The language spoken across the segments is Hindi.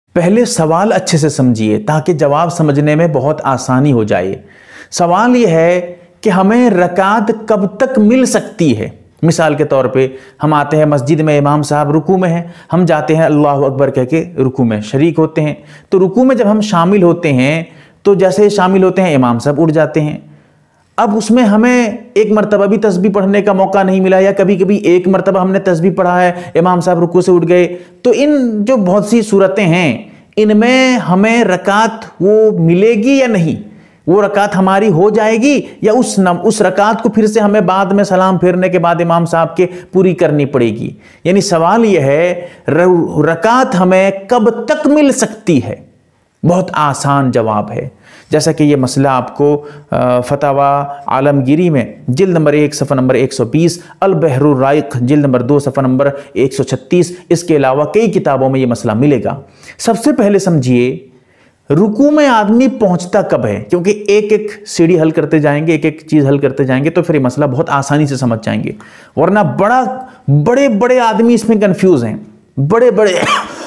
पहले सवाल अच्छे से समझिए ताकि जवाब समझने में बहुत आसानी हो जाए। सवाल यह है कि हमें रकात कब तक मिल सकती है। मिसाल के तौर पे हम आते हैं मस्जिद में, इमाम साहब रुकू में हैं, हम जाते हैं अल्लाह अकबर कह के रुकू में शरीक होते हैं। तो रुकू में जब हम शामिल होते हैं तो जैसे ही शामिल होते हैं इमाम साहब उठ जाते हैं। अब उसमें हमें एक मरतबा भी तस्बीह पढ़ने का मौका नहीं मिला, या कभी कभी एक मरतबा हमने तस्बीह पढ़ा है, इमाम साहब रुकू से उठ गए। तो इन जो बहुत सी सूरतें हैं इनमें हमें रकात वो मिलेगी या नहीं, वो रकात हमारी हो जाएगी या उस रकात को फिर से हमें बाद में सलाम फेरने के बाद इमाम साहब के पूरी करनी पड़ेगी। यानी सवाल यह है रकात हमें कब तक मिल सकती है। बहुत आसान जवाब है, जैसा कि ये मसला आपको फतावा आलमगीरी में जिल्द नंबर 1 सफ़ा नंबर 120, अल बहरुर राइक जिल्द नंबर 2 सफ़ा नंबर 136, इसके अलावा कई किताबों में ये मसला मिलेगा। सबसे पहले समझिए रुकू में आदमी पहुंचता कब है, क्योंकि एक एक सीढ़ी हल करते जाएंगे, एक एक चीज हल करते जाएंगे तो फिर ये मसला बहुत आसानी से समझ जाएंगे। वरना बड़े बड़े आदमी इसमें कंफ्यूज हैं, बड़े बड़े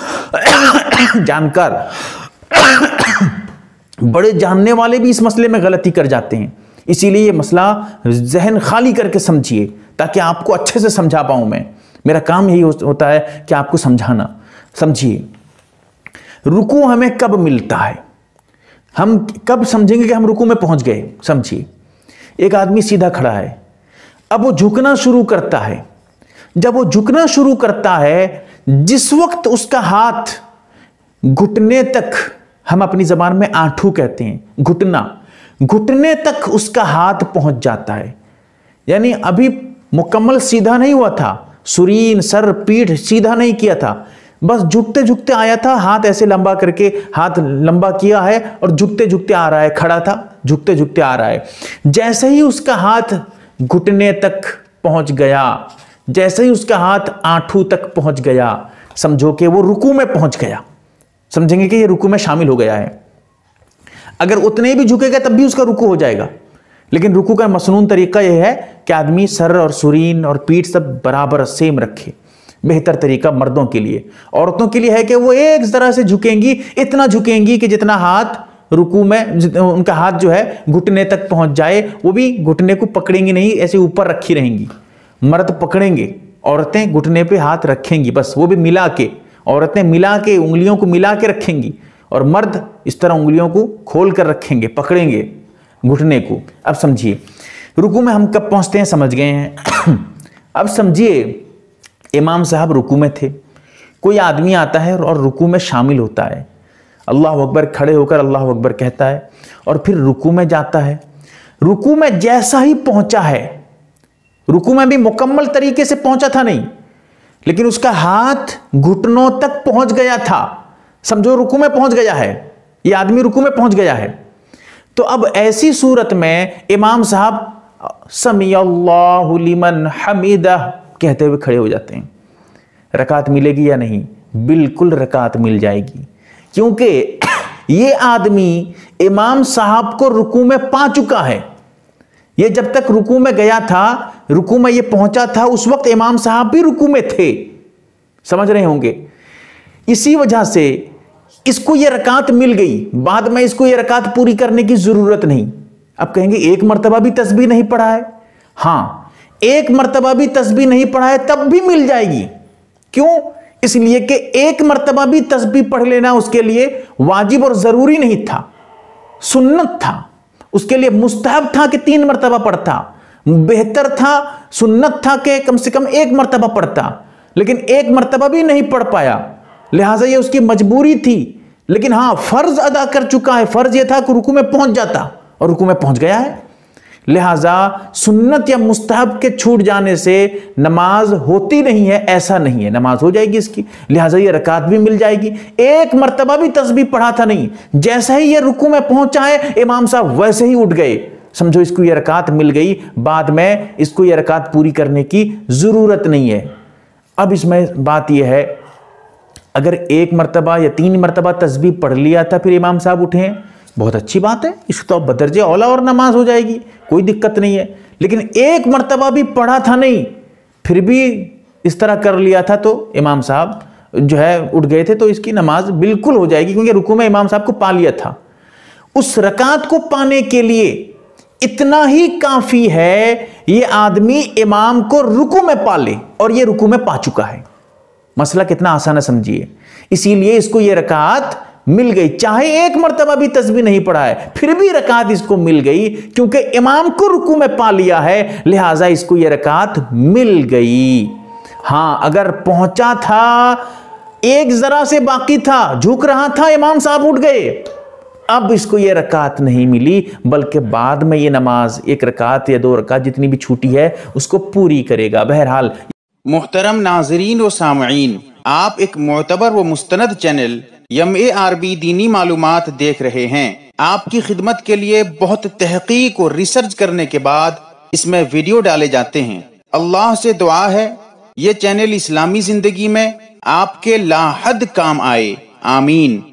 जानकार बड़े जानने वाले भी इस मसले में गलती कर जाते हैं। इसीलिए ये मसला जहन खाली करके समझिए ताकि आपको अच्छे से समझा पाऊं मैं। मेरा काम यही होता है कि आपको समझाना। समझिए रुकू हमें कब मिलता है, हम कब समझेंगे कि हम रुकू में पहुंच गए। समझिए एक आदमी सीधा खड़ा है, अब वो झुकना शुरू करता है। जब वो झुकना शुरू करता है, जिस वक्त उसका हाथ घुटने तक, हम अपनी जबान में आंठू कहते हैं, घुटने तक उसका हाथ पहुंच जाता है। यानी अभी मुकम्मल सीधा नहीं हुआ था, सुरीन सर पीठ सीधा नहीं किया था, बस झुकते झुकते आया था, हाथ ऐसे लंबा करके हाथ लंबा किया है और झुकते झुकते आ रहा है, खड़ा था झुकते झुकते आ रहा है। जैसे ही उसका हाथ घुटने तक पहुंच गया, जैसे ही उसका हाथ आंठू तक पहुंच गया, समझो कि वो रुकू में पहुंच गया। समझेंगे कि ये रुकू में शामिल हो गया है। अगर उतने भी झुकेगा तब भी उसका रुकू हो जाएगा, लेकिन रुकू का मसनून तरीका यह है कि आदमी सर और सुरीन और पीठ सब बराबर सेम रखे। बेहतर तरीका मर्दों के लिए, औरतों के लिए है कि वो एक तरह से झुकेंगी, इतना झुकेंगी कि जितना हाथ रुकू में, उनका हाथ जो है घुटने तक पहुंच जाए। वो भी घुटने को पकड़ेंगी नहीं, ऐसे ऊपर रखी रहेंगी। मर्द पकड़ेंगे, औरतें घुटने पे हाथ रखेंगी, बस वो भी मिला के, औरतें मिला के उंगलियों को मिला के रखेंगी और मर्द इस तरह उंगलियों को खोल कर रखेंगे, पकड़ेंगे घुटने को। अब समझिए रुकू में हम कब पहुंचते हैं, समझ गए हैं। अब समझिए इमाम साहब रुकू में थे, कोई आदमी आता है और रुकू में शामिल होता है, अल्लाह अकबर खड़े होकर अल्लाह अकबर कहता है और फिर रुकू में जाता है। रुकू में जैसा ही पहुंचा है, रुकू में भी मुकम्मल तरीके से पहुंचा था नहीं, लेकिन उसका हाथ घुटनों तक पहुंच गया था। समझो रुकू में पहुंच गया है, यह आदमी रुकू में पहुंच गया है। तो अब ऐसी सूरत में इमाम साहब समी अल्लाहु लिमन हमीदा कहते हुए खड़े हो जाते हैं। रकात मिलेगी या नहीं? बिल्कुल रकात मिल जाएगी, क्योंकि ये आदमी इमाम साहब को रुकू में पा चुका है। ये जब तक रुकू में गया था, रुकू में ये पहुंचा था, उस वक्त इमाम साहब भी रुकू में थे। समझ रहे होंगे। इसी वजह से इसको ये रकात मिल गई, बाद में इसको ये रकात पूरी करने की जरूरत नहीं। अब कहेंगे एक मर्तबा भी तस्बीह नहीं पढ़ा है। हां, एक मर्तबा भी तस्बीह नहीं पढ़ा है तब भी मिल जाएगी। क्यों? इसलिए कि एक मर्तबा भी तस्बीह पढ़ लेना उसके लिए वाजिब और जरूरी नहीं था, सुन्नत था। उसके लिए मुस्तहब था कि 3 मर्तबा पढ़ता, बेहतर था, सुन्नत था कि कम से कम 1 मर्तबा पढ़ता, लेकिन 1 मर्तबा भी नहीं पढ़ पाया, लिहाजा ये उसकी मजबूरी थी। लेकिन हां, फर्ज अदा कर चुका है। फर्ज ये था कि रुकू में पहुंच जाता और रुकू में पहुंच गया है। लिहाजा सुन्नत या मुस्तहब के छूट जाने से नमाज होती नहीं है, ऐसा नहीं है, नमाज हो जाएगी इसकी। लिहाजा ये रकात भी मिल जाएगी। 1 मर्तबा भी तस्बीह पढ़ा था नहीं, जैसा ही ये रुकू में पहुंचा है इमाम साहब वैसे ही उठ गए। समझो इसको ये रकात मिल गई, बाद में इसको ये रकात पूरी करने की जरूरत नहीं है। अब इसमें बात यह है, अगर 1 मर्तबा या 3 मर्तबा तस्बीह पढ़ लिया था फिर इमाम साहब उठे हैं, बहुत अच्छी बात है, इसको तो बदरजे औला और नमाज हो जाएगी, कोई दिक्कत नहीं है। लेकिन 1 मर्तबा भी पढ़ा था नहीं, फिर भी इस तरह कर लिया था, तो इमाम साहब जो है उठ गए थे तो इसकी नमाज बिल्कुल हो जाएगी, क्योंकि रुकू में इमाम साहब को पा लिया था। उस रकात को पाने के लिए इतना ही काफी है ये आदमी इमाम को रुकू में पा ले, और ये रुकू में पा चुका है। मसला कितना आसान है समझिए। इसीलिए इसको ये रकात मिल गई, चाहे एक मर्तबा भी तस्बीह नहीं पढ़ा है, फिर भी रकात इसको मिल गई, क्योंकि इमाम को रुकू में पा लिया है, लिहाजा इसको ये रकात मिल गई। हां, अगर पहुंचा था, एक जरा से बाकी था, झुक रहा था, इमाम साहब उठ गए, अब इसको ये रकात नहीं मिली, बल्कि बाद में ये नमाज एक रकात या 2 रकात जितनी भी छूटी है उसको पूरी करेगा। बहरहाल मुहतरम नाजरीन व सामईन, आप एक मोतबर व मुस्तनद चैनल MARB दीनी मालूमात देख रहे हैं। आपकी खिदमत के लिए बहुत तहकीक और रिसर्च करने के बाद इसमें वीडियो डाले जाते हैं। अल्लाह से दुआ है ये चैनल इस्लामी जिंदगी में आपके लाहद काम आए। आमीन।